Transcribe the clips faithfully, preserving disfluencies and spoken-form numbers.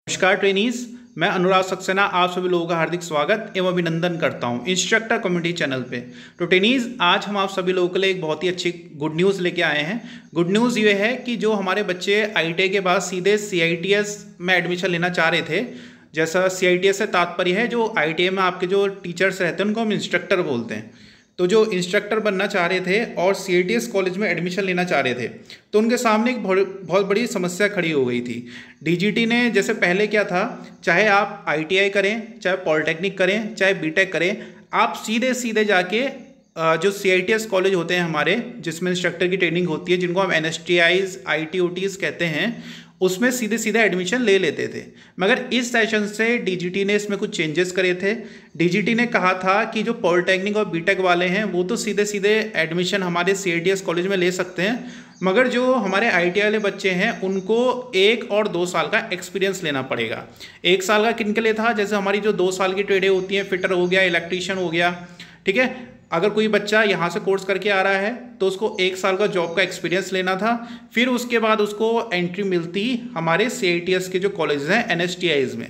नमस्कार ट्रेनीज, मैं अनुराग सक्सेना आप सभी लोगों का हार्दिक स्वागत एवं अभिनंदन करता हूं इंस्ट्रक्टर कम्युनिटी चैनल पे। तो ट्रेनीज, आज हम आप सभी लोगों के लिए एक बहुत ही अच्छी गुड न्यूज़ लेके आए हैं। गुड न्यूज़ ये है कि जो हमारे बच्चे आईटीआई के बाद सीधे सीआईटीएस में एडमिशन लेना चाह रहे थे, जैसा सीआईटीएस से तात्पर्य है जो आईटीआई में आपके जो टीचर्स रहते हैं उनको हम इंस्ट्रक्टर बोलते हैं। तो जो इंस्ट्रक्टर बनना चाह रहे थे और सीआईटीएस कॉलेज में एडमिशन लेना चाह रहे थे, तो उनके सामने एक बहुत बड़ी समस्या खड़ी हो गई थी। डीजीटी ने जैसे पहले क्या था, चाहे आप आईटीआई करें, चाहे पॉलिटेक्निक करें, चाहे बीटेक करें, आप सीधे सीधे जाके जो सीआईटीएस कॉलेज होते हैं हमारे, जिसमें इंस्ट्रक्टर की ट्रेनिंग होती है, जिनको हम एनएसटीआईज आईटीओटीज कहते हैं, उसमें सीधे सीधे एडमिशन ले लेते थे। मगर इस सेशन से डीजीटी ने इसमें कुछ चेंजेस करे थे। डीजीटी ने कहा था कि जो पॉलिटेक्निक और बीटेक वाले हैं वो तो सीधे सीधे एडमिशन हमारे सीआईटीएस कॉलेज में ले सकते हैं, मगर जो हमारे आईटीआई वाले बच्चे हैं उनको एक और दो साल का एक्सपीरियंस लेना पड़ेगा। एक साल का किन के लिए था, जैसे हमारी जो दो साल की ट्रेडें होती हैं, फिटर हो गया, इलेक्ट्रीशियन हो गया, ठीक है। अगर कोई बच्चा यहाँ से कोर्स करके आ रहा है तो उसको एक साल का जॉब का एक्सपीरियंस लेना था, फिर उसके बाद उसको एंट्री मिलती हमारे सीआईटीएस के जो कॉलेजेस हैं एनएसटीआईज में।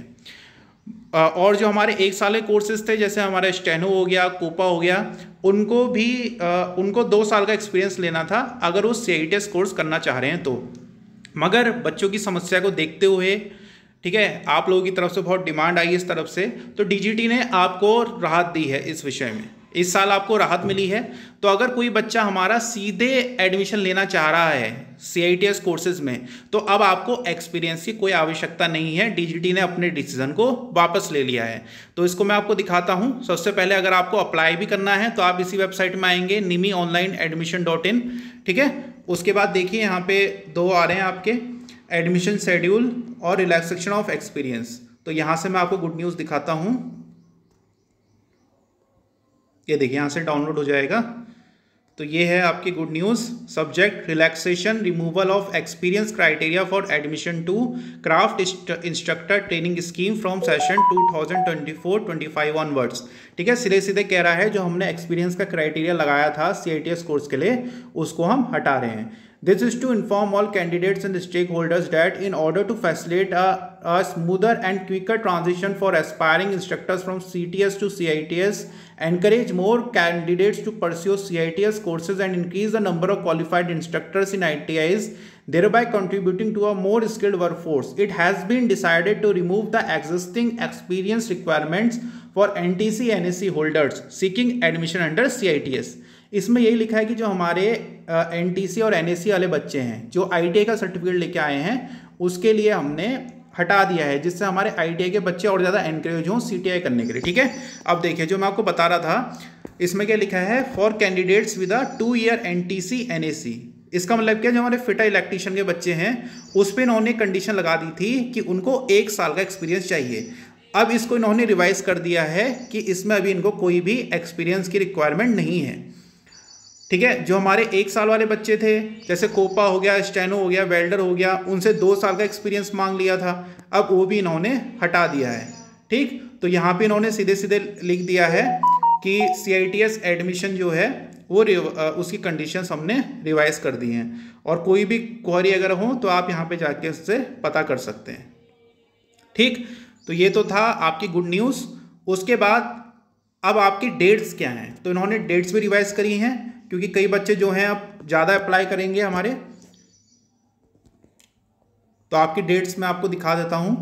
और जो हमारे एक साल के कोर्सेज थे, जैसे हमारा स्टेनो हो गया, कोपा हो गया, उनको भी उनको दो साल का एक्सपीरियंस लेना था अगर वो सीआईटीएस कोर्स करना चाह रहे हैं तो। मगर बच्चों की समस्या को देखते हुए, ठीक है, आप लोगों की तरफ से बहुत डिमांड आई इस तरफ से, तो डीजीटी ने आपको राहत दी है इस विषय में। इस साल आपको राहत मिली है। तो अगर कोई बच्चा हमारा सीधे एडमिशन लेना चाह रहा है सीआईटीएस कोर्सेज में, तो अब आपको एक्सपीरियंस की कोई आवश्यकता नहीं है। डीजीटी ने अपने डिसीजन को वापस ले लिया है। तो इसको मैं आपको दिखाता हूं। सबसे पहले अगर आपको अप्लाई भी करना है तो आप इसी वेबसाइट में आएंगे, NIMI online admission dot in, ठीक है। उसके बाद देखिए यहाँ पे दो आ रहे हैं आपके, एडमिशन शेड्यूल और रिलैक्सेशन ऑफ एक्सपीरियंस। तो यहाँ से मैं आपको गुड न्यूज़ दिखाता हूँ। ये देखिए यहाँ से डाउनलोड हो जाएगा। तो ये है आपकी good news. Subject relaxation, removal of experience criteria for admission to craft instructor training scheme from session two thousand twenty four twenty five onwards, ठीक है। सीधे सीधे कह रहा है जो हमने एक्सपीरियंस का क्राइटेरिया लगाया था सीआईटीएस कोर्स के लिए, उसको हम हटा रहे हैं। This is to inform all candidates and stakeholders that in order to facilitate a, a smoother and quicker transition for aspiring instructors from C T S to C I T S, encourage more candidates to pursue C I T S courses and increase the number of qualified instructors in I T Is, thereby contributing to a more skilled workforce. It has been decided to remove the existing experience requirements for N T C N S C holders seeking admission under C I T S. इसमें यही लिखा है कि जो हमारे NTC और NSC वाले बच्चे हैं जो आईटीआई का सर्टिफिकेट लेके आए हैं, उसके लिए हमने हटा दिया है, जिससे हमारे आईटीआई के बच्चे और ज़्यादा एनकरेज हों सीटीआई करने के लिए, ठीक है। अब देखिए जो मैं आपको बता रहा था, इसमें क्या लिखा है, for candidates with a two year NTC NSC. इसका मतलब क्या, जो हमारे फिटर इलेक्ट्रीशियन के बच्चे हैं उस पर इन्होंने कंडीशन लगा दी थी कि उनको एक साल का एक्सपीरियंस चाहिए। अब इसको इन्होंने रिवाइज कर दिया है कि इसमें अभी इनको कोई भी एक्सपीरियंस की रिक्वायरमेंट नहीं है, ठीक है। जो हमारे एक साल वाले बच्चे थे, जैसे कोपा हो गया, स्टेनो हो गया, वेल्डर हो गया, उनसे दो साल का एक्सपीरियंस मांग लिया था, अब वो भी इन्होंने हटा दिया है, ठीक। तो यहाँ पे इन्होंने सीधे सीधे लिख दिया है कि सीआईटीएस एडमिशन जो है वो उसकी कंडीशंस हमने रिवाइज कर दी हैं। और कोई भी क्वेरी अगर हो तो आप यहाँ पे जाके उससे पता कर सकते हैं, ठीक। तो ये तो था आपकी गुड न्यूज़। उसके बाद अब आपकी डेट्स क्या हैं, तो इन्होंने डेट्स भी रिवाइज करी हैं, क्योंकि कई बच्चे जो हैं अब ज़्यादा अप्लाई करेंगे हमारे। तो आपकी डेट्स मैं आपको दिखा देता हूं,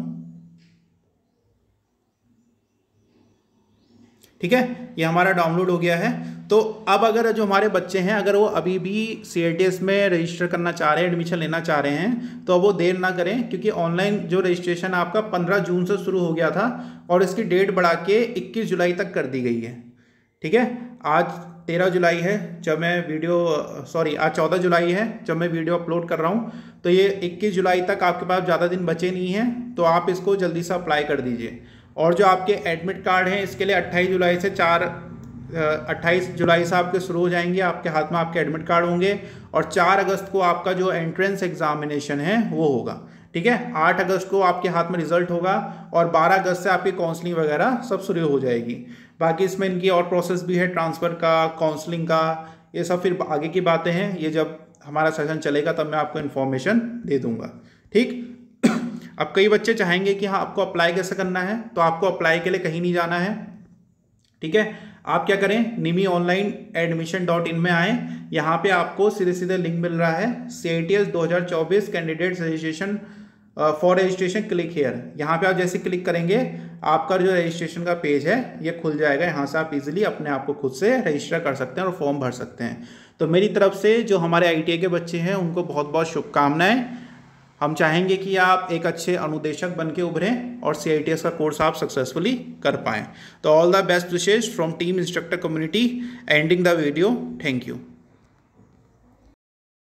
ठीक है। ये हमारा डाउनलोड हो गया है। तो अब अगर जो हमारे बच्चे हैं, अगर वो अभी भी सीआईटीएस में रजिस्टर करना चाह रहे हैं, एडमिशन लेना चाह रहे हैं, तो अब वो देर ना करें, क्योंकि ऑनलाइन जो रजिस्ट्रेशन आपका पंद्रह जून से शुरू हो गया था और इसकी डेट बढ़ा के इक्कीस जुलाई तक कर दी गई है, ठीक है। आज तेरह जुलाई है जब मैं वीडियो सॉरी आज चौदह जुलाई है जब मैं वीडियो अपलोड कर रहा हूँ। तो ये इक्कीस जुलाई तक आपके पास ज़्यादा दिन बचे नहीं हैं, तो आप इसको जल्दी से अप्लाई कर दीजिए। और जो आपके एडमिट कार्ड हैं, इसके लिए अट्ठाईस जुलाई से चार अट्ठाईस जुलाई से आपके शुरू हो जाएंगे, आपके हाथ में आपके एडमिट कार्ड होंगे। और चार अगस्त को आपका जो एंट्रेंस एग्जामिनेशन है वो होगा, ठीक है। आठ अगस्त को आपके हाथ में रिजल्ट होगा और बारह अगस्त से आपकी काउंसलिंग वगैरह सब शुरू हो जाएगी। बाकी इसमें इनकी और प्रोसेस भी है, ट्रांसफ़र का, काउंसलिंग का, ये सब फिर आगे की बातें हैं। ये जब हमारा सेशन चलेगा तब मैं आपको इन्फॉर्मेशन दे दूंगा, ठीक। अब कई बच्चे चाहेंगे कि हाँ आपको अप्लाई कैसे करना है, तो आपको अप्लाई के लिए कहीं नहीं जाना है, ठीक है। आप क्या करें, NIMI online admission dot in में आए, यहाँ पे आपको सीधे सीधे लिंक मिल रहा है सी आई टी एस दो हज़ार चौबीस candidates registration for registration, click here. यहाँ पे आप जैसे क्लिक करेंगे आपका जो रजिस्ट्रेशन का पेज है ये खुल जाएगा। यहाँ से आप इजीली अपने आप को खुद से रजिस्टर कर सकते हैं और फॉर्म भर सकते हैं। तो मेरी तरफ से जो हमारे आई टी आई के बच्चे हैं उनको बहुत बहुत शुभकामनाएं। हम चाहेंगे कि आप एक अच्छे अनुदेशक बन के उभरें और सी आई टी एस का कोर्स आप सक्सेसफुली कर पाएँ। तो all the best wishes from team instructor community ending the video. Thank you.